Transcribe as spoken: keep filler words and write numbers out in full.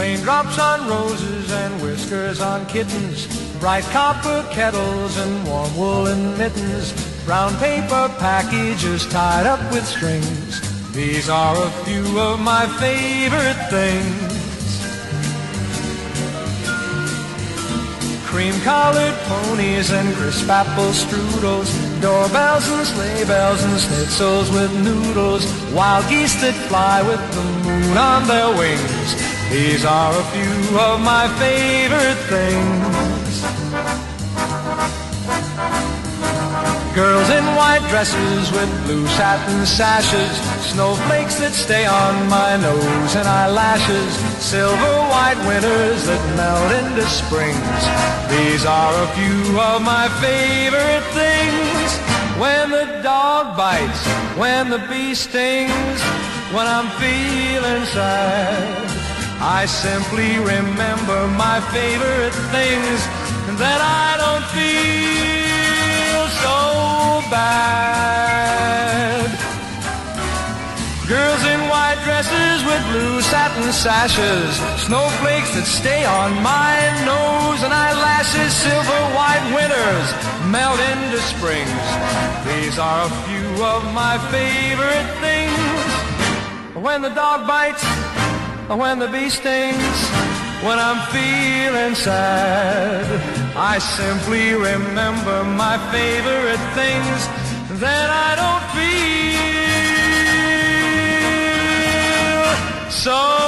Raindrops on roses and whiskers on kittens, bright copper kettles and warm woolen mittens, brown paper packages tied up with strings. These are a few of my favorite things. Cream-collared ponies and crisp apple strudels, doorbells and sleigh bells and schnitzels with noodles, wild geese that fly with the moon on their wings. These are a few of my favorite things. Girls in white dresses with blue satin sashes, snowflakes that stay on my nose and eyelashes, silver white winters that melt into springs. These are a few of my favorite things. When the dog bites, when the bee stings, when I'm feeling sad, I simply remember my favorite things, and then I don't feel so bad. Girls in white dresses with blue satin sashes, snowflakes that stay on my nose and eyelashes, silver white winters melt into springs. These are a few of my favorite things. When the dog bites, when the bee stings, when I'm feeling sad, I simply remember my favorite things, then I don't feel so